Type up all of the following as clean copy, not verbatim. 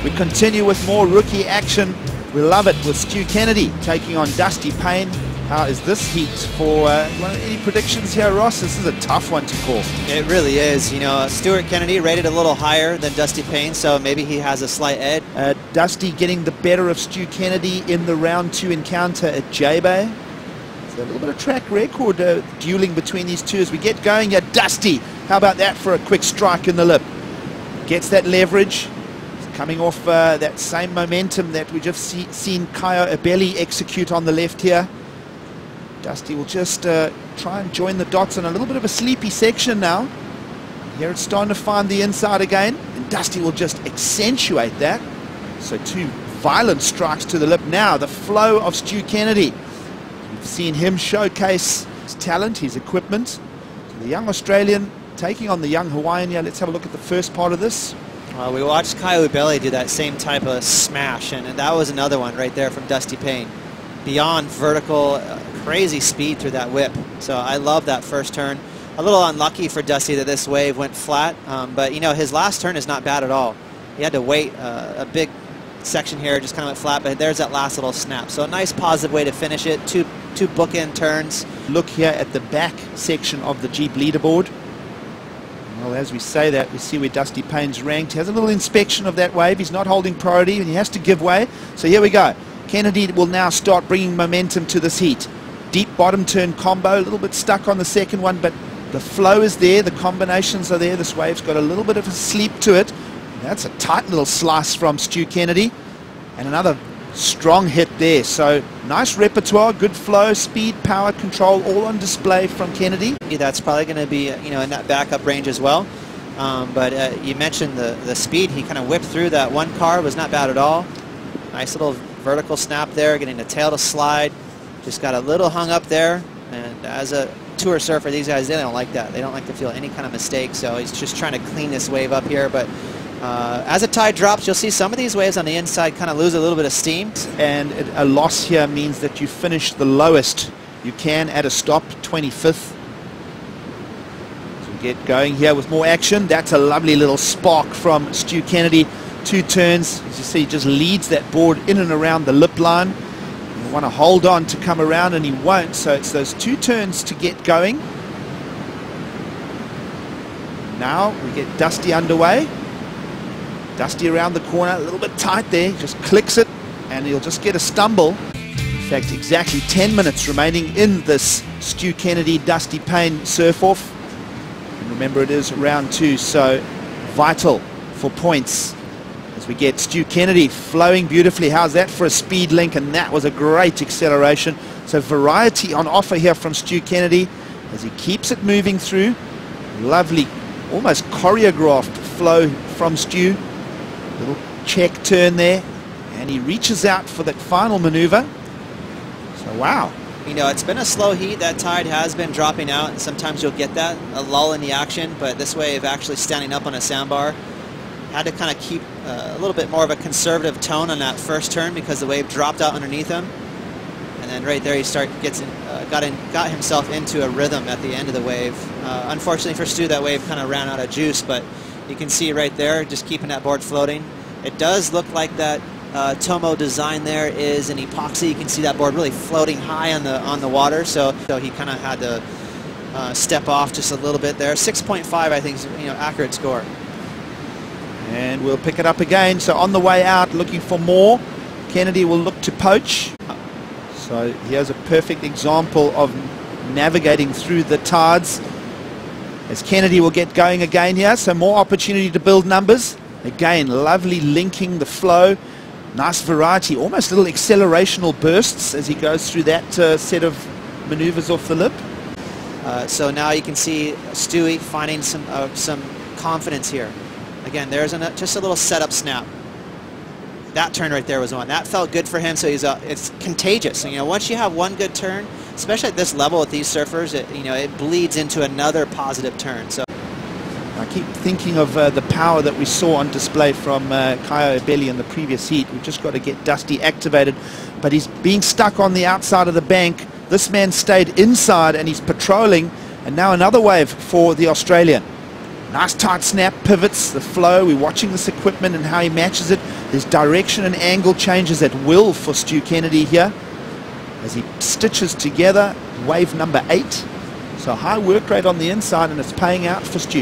We continue with more rookie action. We love it with Stu Kennedy taking on Dusty Payne. How is this heat for any predictions here, Ross? This is a tough one to call. It really is. You know, Stuart Kennedy rated a little higher than Dusty Payne, so maybe he has a slight edge. Dusty getting the better of Stu Kennedy in the round 2 encounter at J-Bay. So a little bit of track record dueling between these two as we get going here. Dusty, how about that for a quick strike in the lip? Gets that leverage. He's coming off that same momentum that we just seen Kayo Ebeli execute on the left here. Dusty will just try and join the dots on a little bit of a sleepy section now. Here it's starting to find the inside again, and Dusty will just accentuate that. So 2 violent strikes to the lip now. The flow of Stu Kennedy. We've seen him showcase his talent, his equipment. So the young Australian taking on the young Hawaiian here. Let's have a look at the first part of this. Well, we watched Kayo Ebeli do that same type of smash, and that was another one right there from Dusty Payne. Beyond vertical, crazy speed through that whip. So I love that first turn. A little unlucky for Dusty that this wave went flat, but you know, his last turn is not bad at all. He had to wait a big section here, just kind of went flat, but there's that last little snap. So a nice positive way to finish it. Two bookend turns. Look here at the back section of the Jeep leaderboard. Well, as we say that, we see where Dusty Payne's ranked. He has a little inspection of that wave. He's not holding priority, and he has to give way. So here we go. Kennedy will now start bringing momentum to this heat. Deep bottom turn combo, a little bit stuck on the second one, but the flow is there, the combinations are there. This wave's got a little bit of a sleep to it. That's a tight little slice from Stu Kennedy, and another strong hit there. So nice repertoire, good flow, speed, power, control, all on display from Kennedy. That's probably going to be, you know, in that backup range as well. But you mentioned the speed. He kind of whipped through that one car, was not bad at all. Nice little vertical snap there, getting the tail to slide. Just got a little hung up there, and as a tour surfer, these guys, they don't like that. They don't like to feel any kind of mistake, so he's just trying to clean this wave up here. But as the tide drops, you'll see some of these waves on the inside kind of lose a little bit of steam. And a loss here means that you finish the lowest you can at a stop, 25th. So we get going here with more action. That's a lovely little spark from Stu Kennedy. 2 turns, as you see, just leads that board in and around the lip line. You want to hold on to come around, and he won't, so it's those 2 turns to get going. Now we get Dusty underway. Dusty around the corner, a little bit tight there, just clicks it, and he'll just get a stumble. In fact, exactly 10 minutes remaining in this Stu Kennedy Dusty Payne surf-off. And remember, it is round 2, so vital for points. As we get Stu Kennedy flowing beautifully. How's that for a speed link? And that was a great acceleration. So variety on offer here from Stu Kennedy as he keeps it moving through. Lovely, almost choreographed flow from Stu. Little check turn there. And he reaches out for that final maneuver. So wow. You know, it's been a slow heat. That tide has been dropping out, and sometimes you'll get that, a lull in the action. But this wave actually standing up on a sandbar. Had to kind of keep a little bit more of a conservative tone on that first turn because the wave dropped out underneath him, and then right there he got himself into a rhythm at the end of the wave. Unfortunately for Stu, that wave kind of ran out of juice, but you can see right there, just keeping that board floating. It does look like that Tomo design there is an epoxy. You can see that board really floating high on the water, so he kind of had to step off just a little bit there. 6.5, I think, is, you know, accurate score. And we'll pick it up again. So on the way out, looking for more. Kennedy will look to poach. So here's a perfect example of navigating through the tides. As Kennedy will get going again here. So more opportunity to build numbers. Again, lovely linking the flow. Nice variety, almost little accelerational bursts as he goes through that set of maneuvers off the lip. So now you can see Stewie finding some confidence here. Again, there's just a little setup snap. That turn right there was one. That felt good for him, so it's contagious. And, you know, once you have one good turn, especially at this level with these surfers, it bleeds into another positive turn. So I keep thinking of the power that we saw on display from Kayo Ebeli in the previous heat. We've just got to get Dusty activated, but he's being stuck on the outside of the bank. This man stayed inside, and he's patrolling, and now another wave for the Australian. Nice tight snap, pivots, the flow. We're watching this equipment and how he matches it. There's direction and angle changes at will for Stu Kennedy here as he stitches together wave number 8. So high work rate on the inside, and it's paying out for Stu.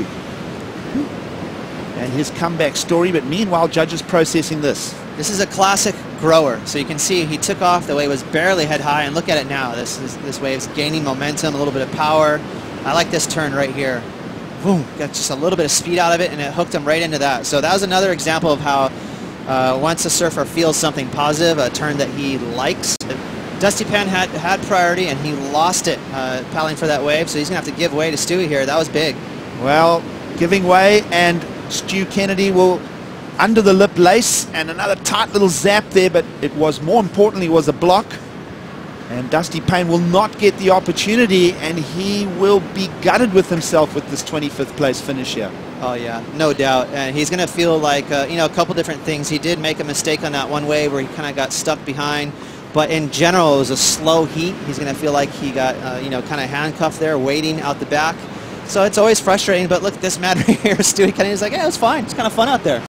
And his comeback story, but meanwhile, judges processing this. This is a classic grower. So you can see he took off, the wave was barely head high, and look at it now. This wave's gaining momentum, a little bit of power. I like this turn right here. Boom, got just a little bit of speed out of it, and it hooked him right into that. So that was another example of how once a surfer feels something positive, a turn that he likes. Dusty Pan had priority, and he lost it paddling for that wave, so he's going to have to give way to Stewie here. That was big. Well, giving way, and Stu Kennedy will under the lip lace, and another tight little zap there, but it was, more importantly, was a block. And Dusty Payne will not get the opportunity, and he will be gutted with himself with this 25th place finish here. Oh yeah, no doubt. And he's going to feel like, you know, a couple different things. He did make a mistake on that one wave where he kind of got stuck behind. But in general, it was a slow heat. He's going to feel like he got, you know, kind of handcuffed there, waiting out the back. So it's always frustrating. But look at this man right here, Stewie Kennedy's like, yeah, it was fine. It's kind of fun out there.